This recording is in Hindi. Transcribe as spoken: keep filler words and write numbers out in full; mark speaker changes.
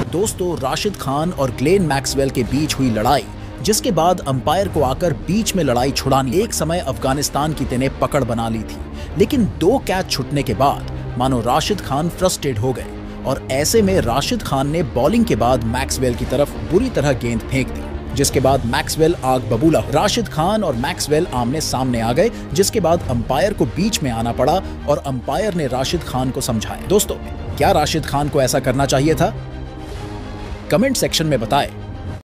Speaker 1: दोस्तों, राशिद खान और ग्लेन मैक्सवेल के बीच हुई लड़ाई, जिसके बाद अंपायर को आकर बीच में लड़ाई छुड़ानी एक समय अफगानिस्तान की तिने पकड़ बना ली थी। लेकिन दो कैच छूटने के बाद मानो राशिद खान फ्रस्ट्रेट हो गए और ऐसे में राशिद खान ने बॉलिंग के बाद मैक्सवेल की तरफ बुरी तरह गेंद फेंक दी, जिसके बाद मैक्सवेल आग बबूला हो। राशिद खान और मैक्सवेल आमने सामने आ गए, जिसके बाद अंपायर को बीच में आना पड़ा और अंपायर ने राशिद खान को समझाया। दोस्तों, क्या राशिद खान को ऐसा करना चाहिए था? कमेंट सेक्शन में बताएं।